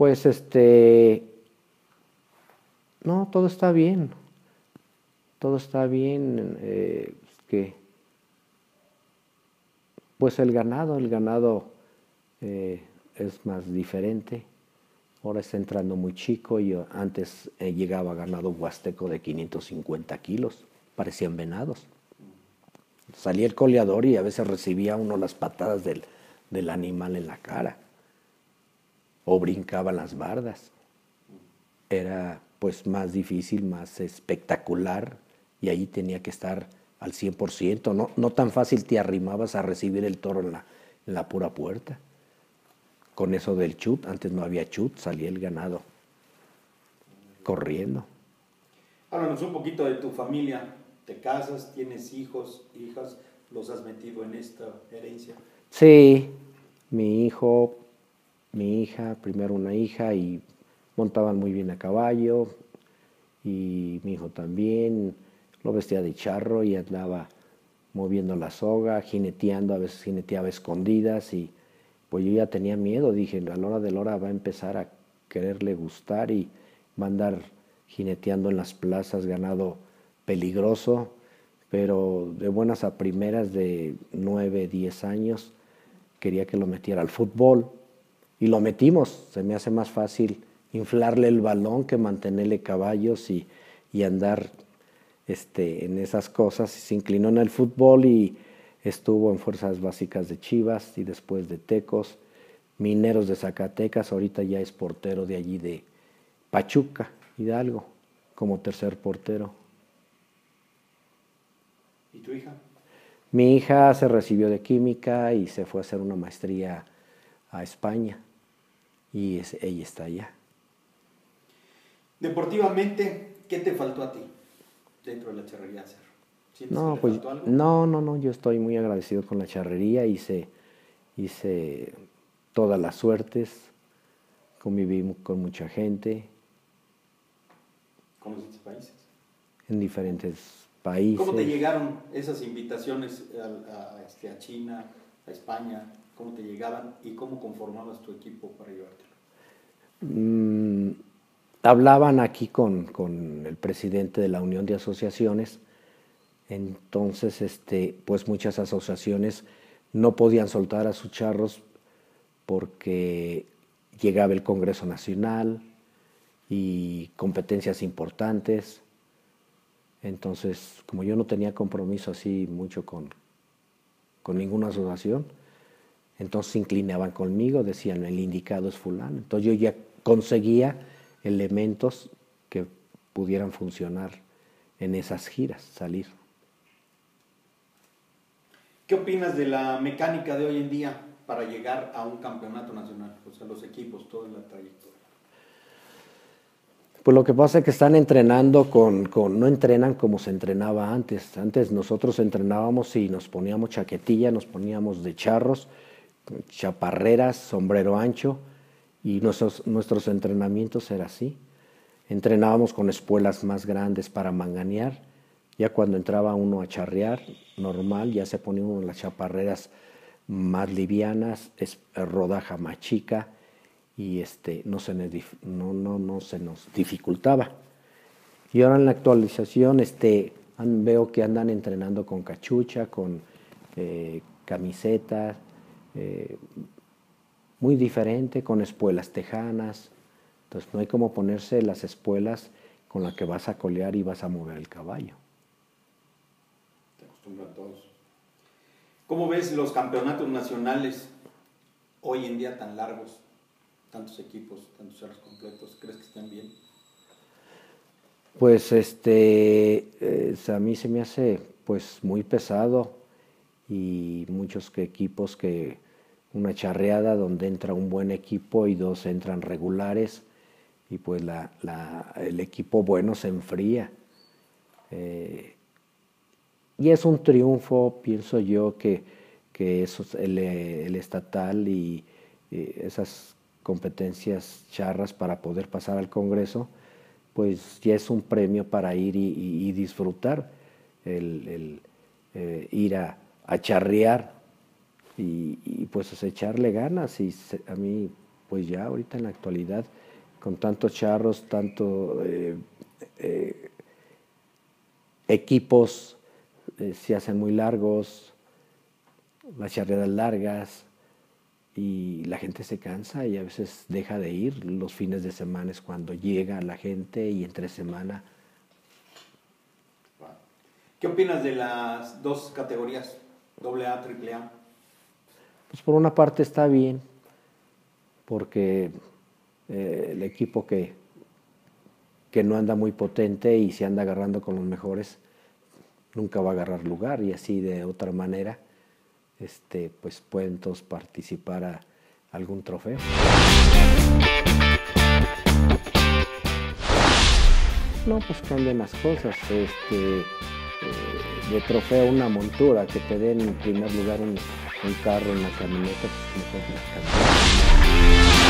Pues no, todo está bien, todo está bien, que pues el ganado es más diferente. Ahora está entrando muy chico y antes llegaba ganado huasteco de 550 kilos, parecían venados. Salía el coleador y a veces recibía uno las patadas del animal en la cara o brincaban las bardas. Era pues más difícil, más espectacular y ahí tenía que estar al 100%. No, no tan fácil te arrimabas a recibir el toro en la pura puerta. Con eso del chut, antes no había chut, salía el ganado corriendo. Háblanos un poquito de tu familia. ¿Te casas? ¿Tienes hijos, hijas? ¿Los has metido en esta herencia? Sí, mi hijo, mi hija, primero una hija y montaban muy bien a caballo y mi hijo también, lo vestía de charro y andaba moviendo la soga, jineteando, a veces jineteaba a escondidas y pues yo ya tenía miedo, dije, a la hora de la hora va a empezar a quererle gustar y va a andar jineteando en las plazas, ganado peligroso, pero de buenas a primeras de 9, 10 años quería que lo metiera al fútbol y lo metimos. Se me hace más fácil inflarle el balón que mantenerle caballos y andar en esas cosas. Se inclinó en el fútbol y estuvo en fuerzas básicas de Chivas y después de Tecos, Mineros de Zacatecas, ahorita ya es portero de allí de Pachuca, Hidalgo, como tercer portero. ¿Y tu hija? Mi hija se recibió de química y se fue a hacer una maestría a España y ella está allá. Deportivamente, ¿qué te faltó a ti dentro de la charrería hacer? ¿Sientes que No, le pues faltó algo? no, yo estoy muy agradecido con la charrería, hice todas las suertes, conviví con mucha gente ¿Conociste países? en diferentes ¿Cómo te países. llegaron esas invitaciones a China, a España? ¿Cómo te llegaban y cómo conformabas tu equipo para llevártelo? Hablaban aquí con el presidente de la Unión de Asociaciones, entonces pues muchas asociaciones no podían soltar a sus charros porque llegaba el Congreso Nacional y competencias importantes. Entonces, como yo no tenía compromiso así mucho con ninguna asociación, entonces se inclinaban conmigo, decían, el indicado es fulano. Entonces yo ya conseguía elementos que pudieran funcionar en esas giras, salir. ¿Qué opinas de la mecánica de hoy en día para llegar a un campeonato nacional? O sea, los equipos, toda la trayectoria. Pues lo que pasa es que están entrenando no entrenan como se entrenaba antes. Antes nosotros entrenábamos y nos poníamos chaquetilla, nos poníamos de charros, chaparreras, sombrero ancho, y nuestros entrenamientos eran así. Entrenábamos con espuelas más grandes para manganear. Ya cuando entraba uno a charrear, normal, ya se ponía uno las chaparreras más livianas, rodaja más chica, y no se nos dificultaba. Y ahora en la actualización veo que andan entrenando con cachucha, con camisetas, muy diferente, con espuelas tejanas. Entonces no hay como ponerse las espuelas con las que vas a colear y vas a mover el caballo. Se acostumbran todos. ¿Cómo ves los campeonatos nacionales hoy en día tan largos? Tantos equipos, tantos charros completos. ¿Crees que están bien? Pues a mí se me hace pues muy pesado y muchos equipos que una charreada donde entra un buen equipo y dos entran regulares y pues el equipo bueno se enfría. Y es un triunfo, pienso yo, que eso, el estatal y esas competencias charras para poder pasar al Congreso, pues ya es un premio para ir y disfrutar, ir a charrear y pues echarle ganas. Y a mí pues ya ahorita en la actualidad, con tantos charros, equipos, se hacen muy largos, las charreadas largas, y la gente se cansa y a veces deja de ir. Los fines de semana es cuando llega la gente, y entre semana. ¿Qué opinas de las dos categorías, AA, AAA? Pues por una parte está bien, porque el equipo que no anda muy potente y se anda agarrando con los mejores, nunca va a agarrar lugar, y así de otra manera pues pueden todos participar a algún trofeo. No, pues cambian las cosas. De trofeo una montura, que te den en primer lugar un carro, una camioneta, pues mejor las camionetas.